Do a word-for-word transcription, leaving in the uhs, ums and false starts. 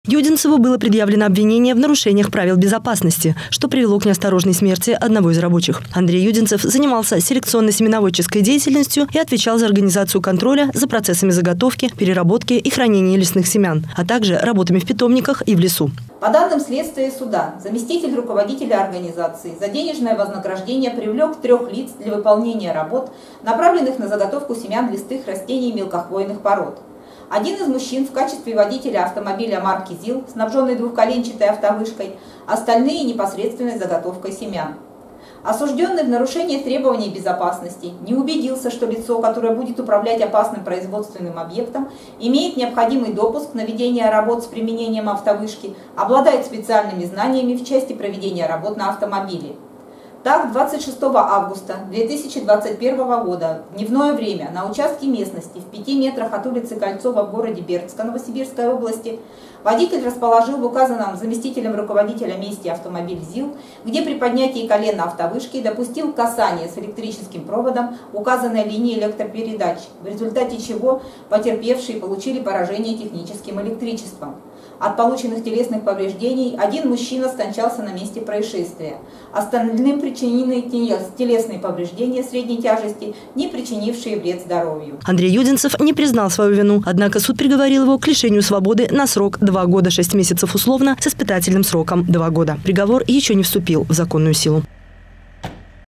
Юдинцеву было предъявлено обвинение в нарушениях правил безопасности, что привело к неосторожной смерти одного из рабочих. Андрей Юдинцев занимался селекционно-семеноводческой деятельностью и отвечал за организацию контроля за процессами заготовки, переработки и хранения лесных семян, а также работами в питомниках и в лесу. По данным следствия суда, заместитель руководителя организации за денежное вознаграждение привлек трех лиц для выполнения работ, направленных на заготовку семян листых растений мелкохвойных пород. Один из мужчин в качестве водителя автомобиля марки ЗИЛ, снабженный двухколенчатой автовышкой, остальные непосредственной заготовкой семян. Осужденный в нарушении требований безопасности не убедился, что лицо, которое будет управлять опасным производственным объектом, имеет необходимый допуск на ведение работ с применением автовышки, обладает специальными знаниями в части проведения работ на автомобиле. Так, двадцать шестого августа две тысячи двадцать первого года в дневное время на участке местности в пяти метрах от улицы Кольцова в городе Бердска Новосибирской области водитель расположил в указанном заместителем руководителя месте автомобиль ЗИЛ, где при поднятии колена автовышки допустил касание с электрическим проводом указанной линии электропередач, в результате чего потерпевшие получили поражение техническим электричеством. От полученных телесных повреждений один мужчина скончался на месте происшествия. Остальным причинены телесные повреждения средней тяжести, не причинившие вред здоровью. Андрей Юдинцев не признал свою вину, однако суд приговорил его к лишению свободы на срок два года шесть месяцев условно с испытательным сроком два года. Приговор еще не вступил в законную силу.